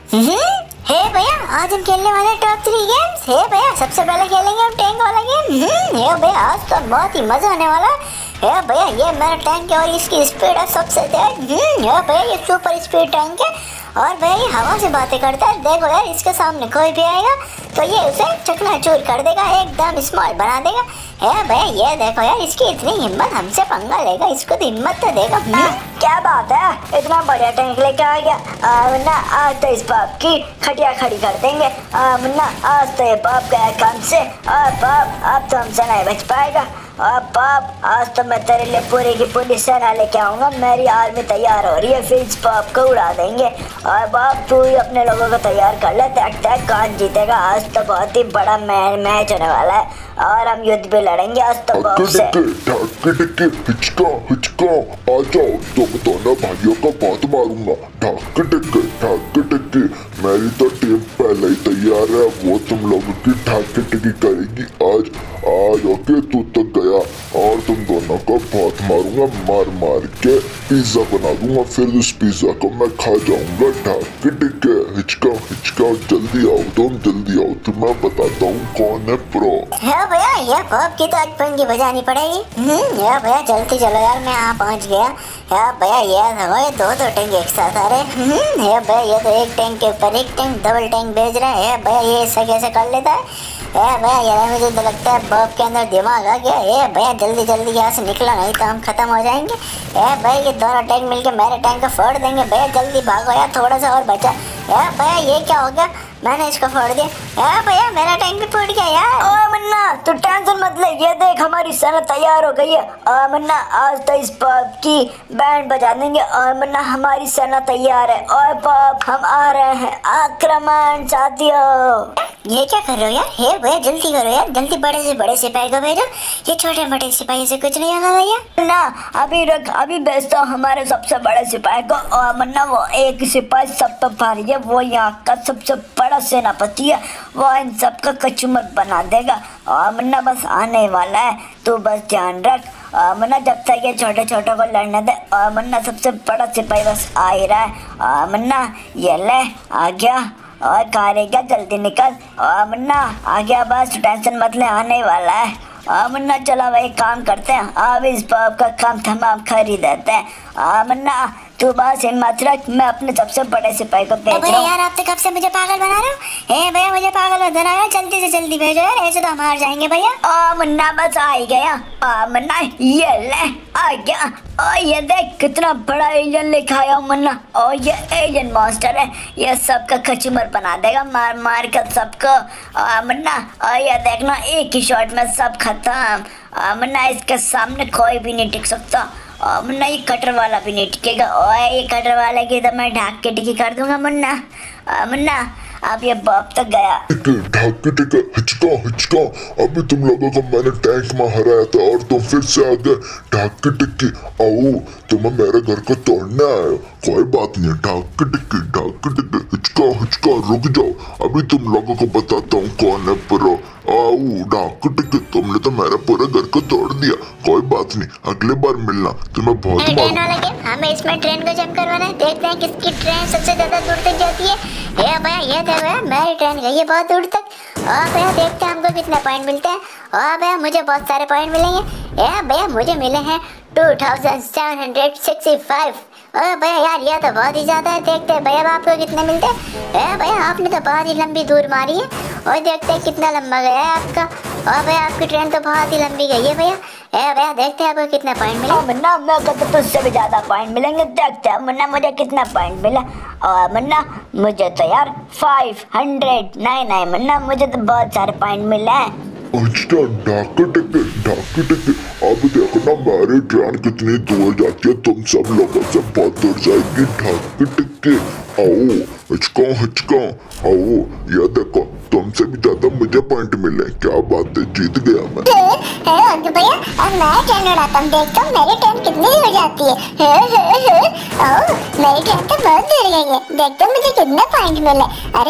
हे भैया, आज हम खेलने वाले टॉप 3 गेम्स। हे भैया, सबसे पहले खेलेंगे हम टैंक वाला गेम। हे भैया, आज तो बहुत ही मजा आने वाला है। हे भैया, ये मेरा टैंक है और इसकी स्पीड है सबसे तेज। हे भैया, ये सुपर स्पीड टैंक है और भैया ये हवा से बातें करता है। देखो यार, इसके सामने कोई भी आएगा तो ये उसे चकनाचूर कर देगा, एकदम स्मॉल बना देगा। है भैया, ये देखो यार, इसकी इतनी हिम्मत, हमसे पंगा लेगा, इसको तो हिम्मत तो देगा। क्या बात है, इतना बढ़िया टैंक लेके आ गया। मुन्ना, आज तो इस बाप की खटिया खड़ी कर देंगे। मुन्ना, आज तो ये बाप गया काम से। बाप, अब तो हमसे नहीं बच पाएगा। बाप, आज तो मैं तेरे लिए पूरी की पूरी सेना लेके आऊंगा। मेरी आर्मी तैयार हो रही है, फिर इस बाप को उड़ा देंगे। और बाप, तू ही अपने लोगों को तैयार कर ले, देखते हैं कौन जीतेगा। आज तो बहुत ही बड़ा मैच होने वाला है और हम युद्ध भी लड़ेंगे आज तो बाप से। हिचका हिचका, आ जाओ, तो दोनों भाइयों का बात मारूंगा। ढाक टिक्की, मेरी तो टीम पहले ही तैयार है, वो तुम लोगों की ढाक टिक्की करेगी। आज ओके, तू तो गया और तुम दोनों को बहुत मारूंगा, मार के पिज्जा बना दूंगा, फिर उस पिज्जा को मैं खा जाऊंगा। ढाक टिक्की, हिचका, जल्दी आओ, जल्दी आओ, तुम्हें बताता हूँ कौन है प्रो। है भैया, ये बाप की तो आज पंगी बजानी पड़ेगी। या भैया, जल्दी चलो यार, मैं यहाँ पहुँच गया। या भैया, ये देखो, ये दो टैंक एक साथ आ रहे हैं। है भैया, ये तो एक टैंक के ऊपर एक टैंक, डबल टैंक भेज रहे हैं। भैया, ये ऐसा कैसे कर लेता है? भैया, ये मुझे तो लगता है बाप के अंदर दिमाग आ गया। भैया, जल्दी यहाँ से निकला, नहीं तो हम खत्म हो जाएंगे। भैया, ये दोनों टैंक मिलके मेरे टैंक को फोड़ देंगे। भैया, जल्दी भागो यार, थोड़ा सा और बचा। भैया, ये क्या हो गया? मैंने इसको फोड़ दिया। भैया, मेरा टैंक भी फूट गया यार। ओए मुन्ना, तू टेंशन मत ले, ये देख हमारी सेना तैयार हो गई है। मुन्ना, आज तो इस बाप की बैंड बजा देंगे। और मुन्ना, हमारी सेना तैयार है और बाप, हम आ रहे हैं, आक्रमण साथियों। ये क्या कर रहे हो यार? हे भैया, जल्दी करो यार, जल्दी बड़े से बड़े सिपाही को भेजो, ये छोटे मोटे सिपाही से कुछ नहीं होगा भैया। मुन्ना, अभी भेजता हूँ हमारे सबसे बड़े सिपाही को। और मुन्ना, वो एक सिपाही सब पे भारी है, वो यहाँ का सबसे बड़ा सेनापति है, वो इन सब का कचूमर बना देगा। और मुन्ना, बस आने वाला है, तू बस ध्यान रख। मुन्ना, जब तक ये छोटे छोटे को लड़ने दे। और मुन्ना, सबसे बड़ा सिपाही बस आ ही रहा है। मुन्ना, ये ले, आ गया। और कहाँ रह गया, जल्दी निकल। मुन्ना, आ गया, बस टेंशन मत ले, आने वाला है। मुन्ना, चलो भाई, काम करते हैं, अब इस बाप का काम तमाम खरीद देते हैं। मुन्ना, तू बस हिम्मत रख, मैं अपने सबसे बड़े सिपाही को भेज रहा हूँ। यार, आप तो कब से मुझे पागल बना रहे हो? भैया, मुझे पागल मत बनाओ, जल्दी से जल्दी भेजो यार, ऐसे तो हम हार जाएंगे भैया। मुन्ना, बस आ ही गया। मुन्ना, ये ले, आ गया। और ये देख, कितना बड़ा एलियन लेके आया हूँ मुन्ना। और ये एलियन मॉन्स्टर है, ये सबका कचूमर बना देगा, मार कर सबको। मुन्ना, और ये देखना, एक ही शॉट में सब खत्म। मुन्ना, इसके सामने कोई भी नहीं टिक सकता। मुन्ना, ये कटर वाला भी नहीं टिकेगा। और ये कटर वाला की तो मैं ढाक के टिकी कर दूंगा मुन्ना। मुन्ना, अब ये बाप तक गया। ढाक के हिचका, अभी तुम लोगों को मैंने टैंक में हराया था और तुम फिर से आ गए। ढाक के टिक्की, आओ, तुम्हें मेरे घर को तोड़ने आए, कोई बात नहीं। ढाक के टिक्की, हिचका, रुक जाओ, अभी तुम लोगों को बताता हूँ कौन है प्रो। आओ, ढाक के टिक्की, तुमने तो मेरे पूरे घर को तोड़ दिया, कोई बात नहीं, अगली बार मिलना, तुम्हें बहुत ट्रेन वाला गेम, हमें इसमें ट्रेन को जंप करवाना है, देखते हैं किसकी ट्रेन सबसे ज्यादा दूर तक जाती है। भैया, ये देखो यार, मेरी ट्रेन गई है बहुत दूर तक। और भैया, देखते हैं हमको कितने पॉइंट मिलते हैं। और भैया, मुझे बहुत सारे पॉइंट मिलेंगे। भैया, मुझे मिले हैं 2765। भैया यार, ये तो बहुत ही ज्यादा है। देखते हैं भैया, आपको कितने मिलते हैं। भैया, आपने तो बहुत ही लंबी दूर मारी है और देखते हैं कितना लंबा गया है आपका। और भैया, आपकी ट्रेन तो बहुत ही लंबी गई है भैया। भैया, देखते हैं आपको कितने पॉइंट मिले। मुन्ना, मैं कहता हूँ तुझसे भी ज्यादा पॉइंट मिलेंगे, देखते हैं मुन्ना मुझे कितना पॉइंट मिला। और मुन्ना, मुझे तो यार 509 मुन्ना, मुझे तो बहुत सारे पॉइंट मिले हैं। अच्छा, ढाक टिक्की, अब देखो ना मेरी ट्रेन कितनी दूर जाती है, तुम सब लोगों से बहुत दूर जाएगी। ढाक टिक्की, आओ, हिचका, आओ, ये देखो, तुमसे भी ज्यादा मुझे पॉइंट मिले, क्या बात है, जीत गया मैं। भैया, अब मैं ट्रेन उड़ाता हूँ, देखता हूँ मेरी ट्रेन कितनी दूर जाती है। मेरी ट्रेन तो बहुत दूर गई है, देखता हूँ मुझे कितने पॉइंट मिले। अरे